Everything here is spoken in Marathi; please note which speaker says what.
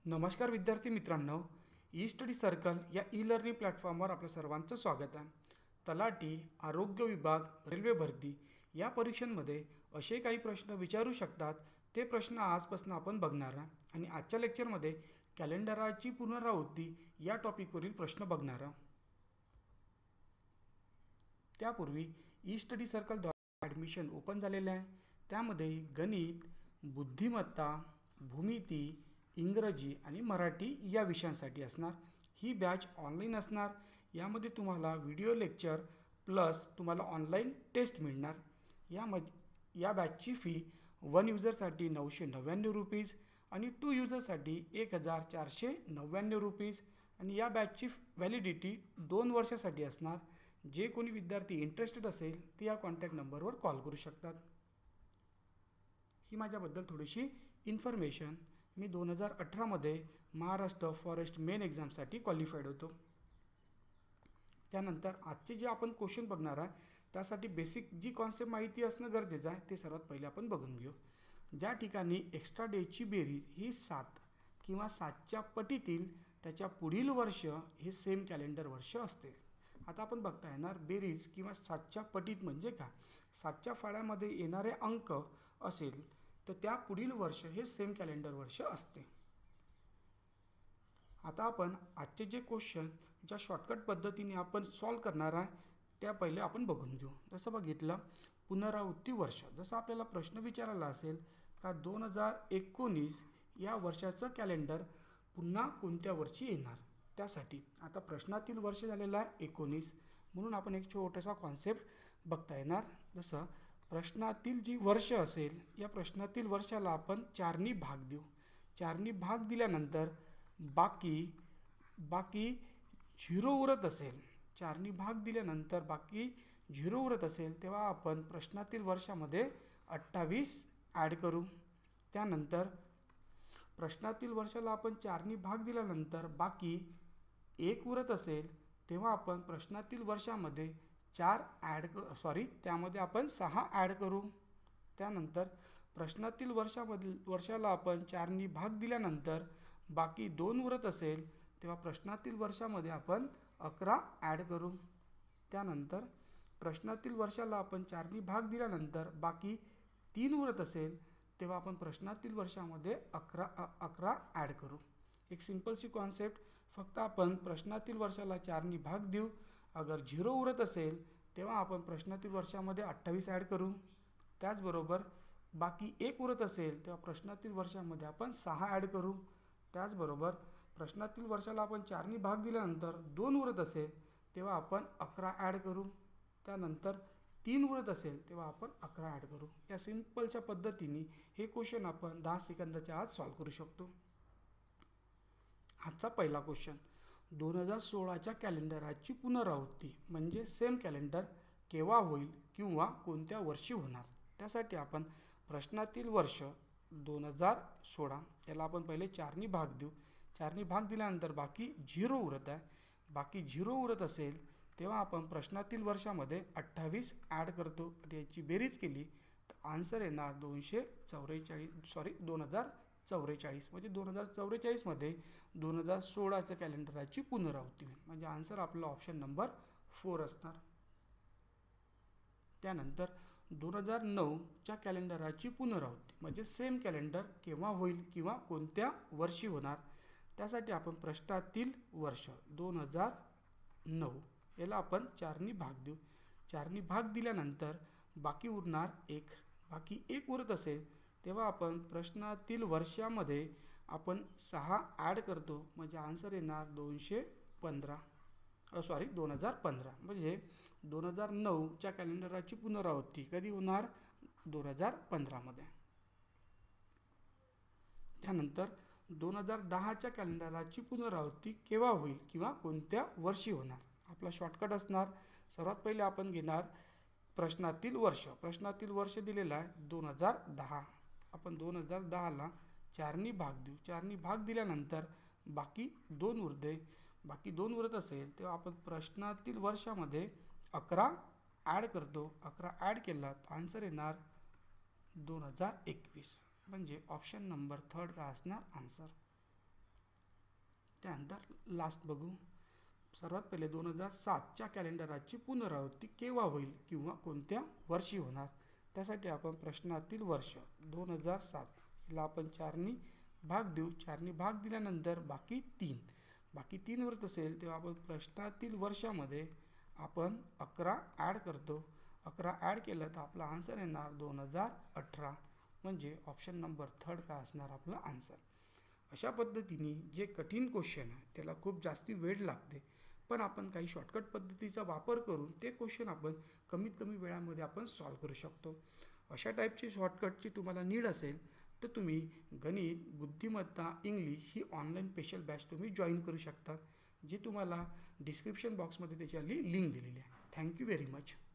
Speaker 1: नमस्कार विद्यार्थी मित्रांनो, ई स्टडी सर्कल या ई लर्निंग प्लॅटफॉर्मवर आपल्या सर्वांचं स्वागत आहे. तलाठी, आरोग्य विभाग, रेल्वे भरती या परीक्षांमध्ये असे काही प्रश्न विचारू शकतात. ते प्रश्न आजपासून आपण बघणार आहे आणि आजच्या लेक्चरमध्ये कॅलेंडराची पुनरावृत्ती या टॉपिकवरील प्रश्न बघणार आहोत. त्यापूर्वी ई स्टडी सर्कलद्वारे ॲडमिशन ओपन झालेले आहे. त्यामध्ये गणित, बुद्धिमत्ता, भूमिती, इंग्रजी आणि मराठी या विषयांसाठी असणार. ही बॅच ऑनलाईन असणार. यामध्ये तुम्हाला व्हिडिओ लेक्चर प्लस तुम्हाला ऑनलाईन टेस्ट मिळणार. या बॅचची फी 1 युजरसाठी 999 रुपीज आणि 2 युजरसाठी 1499 रुपीज आणि या बॅचची व्हॅलिडिटी 2 वर्षासाठी असणार. जे कोणी विद्यार्थी इंटरेस्टेड असेल ते या कॉन्टॅक्ट नंबरवर कॉल करू शकतात. ही माझ्याबद्दल थोडीशी इन्फॉर्मेशन. मी 2018मध्ये महाराष्ट्र फॉरेस्ट मेन एक्झामसाठी क्वालिफाईड होतो. त्यानंतर आजचे जे आपण क्वेश्चन बघणार आहे त्यासाठी बेसिक जी कॉन्सेप्ट माहिती असणं गरजेचं आहे ते सर्वात पहिले आपण बघून घेऊ. ज्या ठिकाणी एक्स्ट्रा डेची बेरीज ही 7 किंवा 7च्या पटीतील त्याच्या पुढील वर्ष हे सेम कॅलेंडर वर्ष असते. आता आपण बघता येणार बेरीज किंवा 7च्या पटीत म्हणजे काय. 7च्या फाळ्यामध्ये येणारे अंक असेल तर त्या पुढील वर्ष हे सेम कॅलेंडर वर्ष असते. आता आपण आजचे जे क्वेश्चन ज्या शॉर्टकट पद्धतीने आपण सॉल्व करणार आहे त्या पहिले आपण बघून घेऊ. जसं बघितलं पुनरावृत्ती वर्ष, जसं आपल्याला प्रश्न विचारला असेल का 2019 या वर्षाचं कॅलेंडर पुन्हा कोणत्या वर्षी येणार. त्यासाठी आता प्रश्नातील वर्ष झालेलं आहे 19, म्हणून आपण एक छोटासा कॉन्सेप्ट बघता येणार. जसं प्रश्नातील जी वर्ष असेल या प्रश्नातील वर्षाला आपण 4नी भाग देऊ. 4नी भाग दिल्यानंतर बाकी 0 उरत असेल, 4नी भाग दिल्यानंतर बाकी 0 उरत असेल तेव्हा आपण प्रश्नातील वर्षामध्ये 28 ॲड करू. त्यानंतर प्रश्नातील वर्षाला आपण 4नी भाग दिल्यानंतर बाकी 1 उरत असेल तेव्हा आपण प्रश्नातील वर्षामध्ये त्यामध्ये आपण 6 ॲड करू. त्यानंतर प्रश्नातील वर्षाला आपण 4नी भाग दिल्यानंतर बाकी 2 उरत असेल तेव्हा प्रश्नातील वर्षामध्ये आपण 11 ॲड करू. त्यानंतर प्रश्नातील वर्षाला आपण 4नी भाग दिल्यानंतर बाकी 3 उरत असेल तेव्हा आपण प्रश्नातील वर्षामध्ये 11 ॲड करू. एक सिंपलची कॉन्सेप्ट. फक्त आपण प्रश्नातील वर्षाला 4नी भाग देऊ. अगर 0 उरत असेल तेव्हा आपण प्रश्नातील वर्षामध्ये 28 ॲड करू. त्याचबरोबर बाकी 1 उरत असेल तेव्हा प्रश्नातील वर्षामध्ये आपण 6 ॲड करू. त्याचबरोबर प्रश्नातील वर्षाला आपण 4नी भाग दिल्यानंतर 2 उरत असेल तेव्हा आपण 11 ॲड करू. त्यानंतर 3 उरत असेल तेव्हा आपण 11 ॲड करू. या सिंपलच्या पद्धतीने हे क्वेश्चन आपण 10 सेकंदाच्या आत सॉल्व करू शकतो. आजचा पहिला क्वेश्चन, 2016च्या कॅलेंडराची पुनरावृत्ती म्हणजे सेम कॅलेंडर केव्हा होईल किंवा कोणत्या वर्षी होणार. त्यासाठी आपण प्रश्नातील वर्ष 2016 याला आपण पहिले 4नी भाग देऊ. 4नी भाग दिल्यानंतर बाकी 0 उरत आहे. बाकी 0 उरत असेल तेव्हा आपण प्रश्नातील वर्षामध्ये 28 ॲड करतो आणि याची बेरीज केली तर आन्सर येणार 2044 म्हणजे 2044मध्ये 2016च्या कॅलेंडराची पुनरावृत्ती होईल. म्हणजे आन्सर आपला ऑप्शन नंबर 4 असणार. त्यानंतर 2009च्या कॅलेंडराची पुनरावृत्ती म्हणजे सेम कॅलेंडर केव्हा होईल किंवा कोणत्या वर्षी होणार. त्यासाठी आपण प्रश्नातील वर्ष 2009 याला आपण 4नी भाग देऊ. 4नी भाग दिल्यानंतर बाकी उरणार 1. बाकी 1 उरत असेल तेव्हा आपण प्रश्नातील वर्षामध्ये आपण 6 ॲड करतो म्हणजे आन्सर येणार 2015. म्हणजे 2009च्या कॅलेंडराची पुनरावृत्ती कधी होणार 2015मध्ये. त्यानंतर 2010च्या कॅलेंडराची पुनरावृत्ती केव्हा होईल किंवा कोणत्या वर्षी होणार. आपला शॉर्टकट असणार. सर्वात पहिले आपण घेणार प्रश्नातील वर्ष. प्रश्नातील वर्ष दिलेला आहे 2010. आपण 2010ला 4नी भाग देऊ. 4नी भाग दिल्यानंतर बाकी 2 उरते. बाकी 2 उरत असेल तेव्हा आपण प्रश्नातील वर्षामध्ये 11 ॲड करतो. 11 ॲड केला तर आन्सर येणार 2021. म्हणजे ऑप्शन नंबर 3 काय असणार आन्सर. त्यानंतर लास्ट बघू. सर्वात पहिले 2007च्या कॅलेंडरची पुनरावृत्ती केव्हा होईल किंवा कोणत्या वर्षी होणार. त्यासाठी आपण प्रश्नातील वर्ष 2007 आपण 4नी भाग देऊ. 4नी भाग दिल्यानंतर बाकी 3 व्रत असेल तेव्हा आपण प्रश्नातील वर्षामध्ये आपण 11 ॲड करतो. 11 ॲड केलं तर आपला आन्सर येणार 2018. म्हणजे ऑप्शन नंबर 3 काय असणार आपलं आन्सर. अशा पद्धतीने जे कठीण क्वेश्चन आहे त्याला खूप जास्ती वेळ लागते, पण आपण काही शॉर्टकट पद्धतीचा वापर करून ते क्वेश्चन आपण कमीत कमी वेळामध्ये आपण सॉल्व करू शकतो. अशा टाईपची शॉर्टकटची तुम्हाला नीड असेल तर तुम्ही गणित, बुद्धिमत्ता, इंग्लिश ही ऑनलाईन स्पेशल बॅच तुम्ही जॉईन करू शकता, जी तुम्हाला डिस्क्रिप्शन बॉक्समध्ये त्याची लिंक दिलेली आहे. Thank you very much.